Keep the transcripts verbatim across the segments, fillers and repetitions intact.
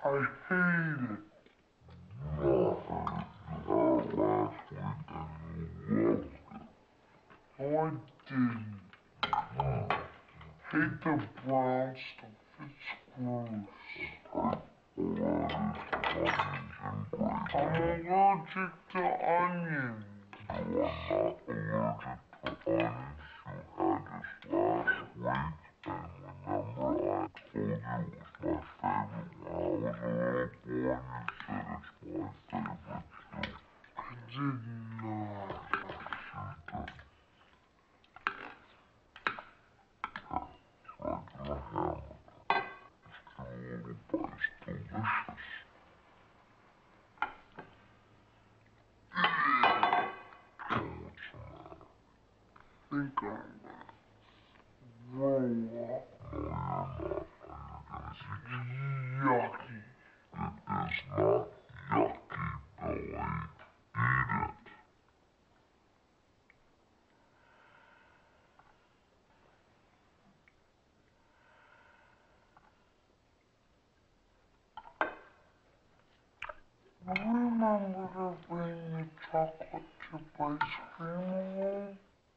I hate it. No, I didn't. Hate the brown stuff. It's gross. I'm allergic to onions. You are not allergic to onions. You had this last week, and remember I told you it was my favorite when I was a little boy, and you said it's my favorite too. I did not. I think I'm gonna roll up. Yucky. It is not yucky, Billy. Eat it. Remember to bring the chocolate chip ice cream along?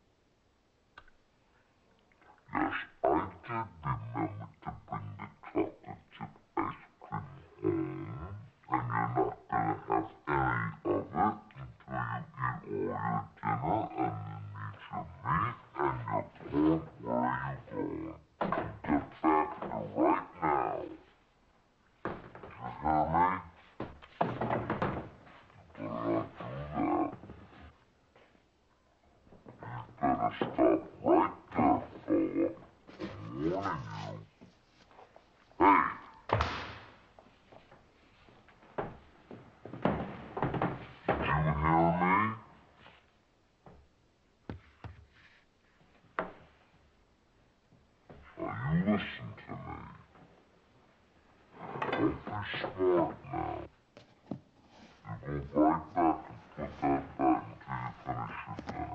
Yes, I did remember to bring the chocolate chip ice cream home. And you're not gonna have any of it until you eat all your dinner and then eat your meat and your corn. Where are you going? Get back here right now. Did you hear me? You better not do that. You better stop right there, fella. I'm warning you. Hey! Did you hear me? Now you listen to me. Don't be smart now. You go right back and put that back until you finish your dinner.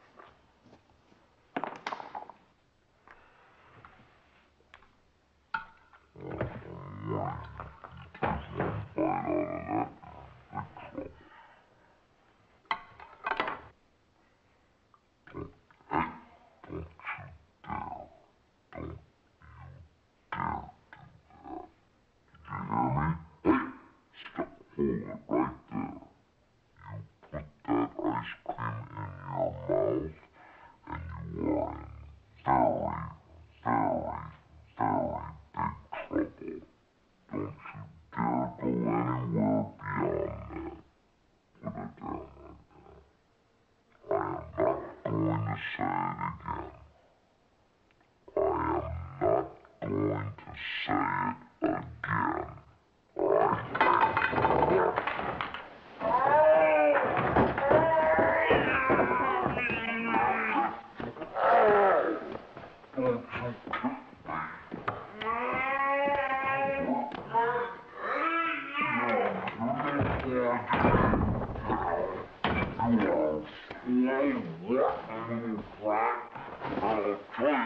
Oh, I'm warning you. Take one bite out of that, you're in big trouble. Don't, hey, don't you dare. Don't you dare do that. Did you hear me? Hey, stop. Hold it right there. You put that ice cream in your mouth, and you are in very, very, very big trouble. Don't you dare go anywhere beyond that. Put it down right there. I am not going to say it again. I am not going to say it again. You are a slow, rotten, black little